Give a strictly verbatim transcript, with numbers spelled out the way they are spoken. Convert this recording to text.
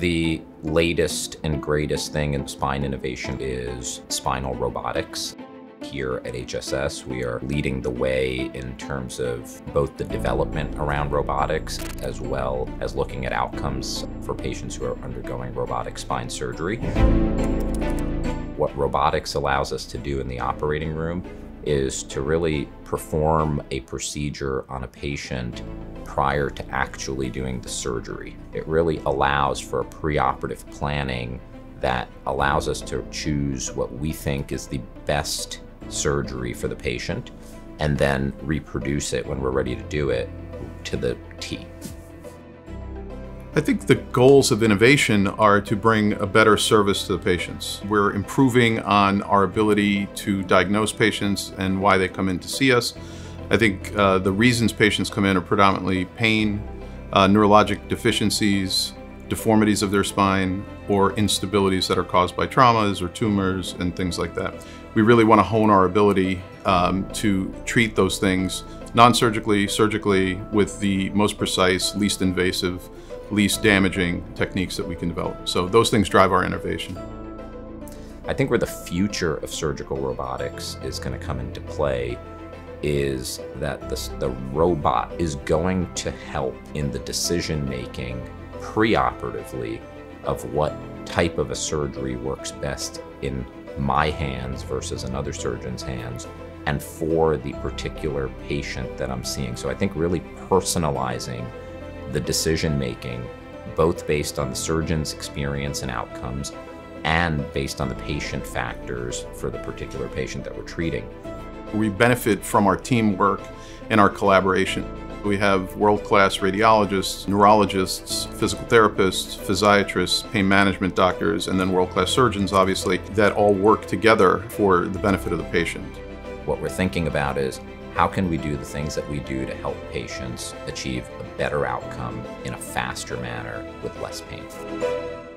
The latest and greatest thing in spine innovation is spinal robotics. Here at H S S, we are leading the way in terms of both the development around robotics as well as looking at outcomes for patients who are undergoing robotic spine surgery. What robotics allows us to do in the operating room is to really perform a procedure on a patient prior to actually doing the surgery. It really allows for a preoperative planning that allows us to choose what we think is the best surgery for the patient and then reproduce it when we're ready to do it to the T. I think the goals of innovation are to bring a better service to the patients. We're improving on our ability to diagnose patients and why they come in to see us. I think uh, the reasons patients come in are predominantly pain, uh, neurologic deficiencies, deformities of their spine, or instabilities that are caused by traumas or tumors and things like that. We really want to hone our ability um, to treat those things non-surgically, surgically, with the most precise, least invasive, least damaging techniques that we can develop. So those things drive our innovation. I think where the future of surgical robotics is going to come into play is that the, the robot is going to help in the decision-making preoperatively of what type of a surgery works best in my hands versus another surgeon's hands and for the particular patient that I'm seeing. So I think really personalizing the decision-making, both based on the surgeon's experience and outcomes and based on the patient factors for the particular patient that we're treating. We benefit from our teamwork and our collaboration. We have world-class radiologists, neurologists, physical therapists, physiatrists, pain management doctors, and then world-class surgeons, obviously, that all work together for the benefit of the patient. What we're thinking about is how can we do the things that we do to help patients achieve a better outcome in a faster manner with less pain.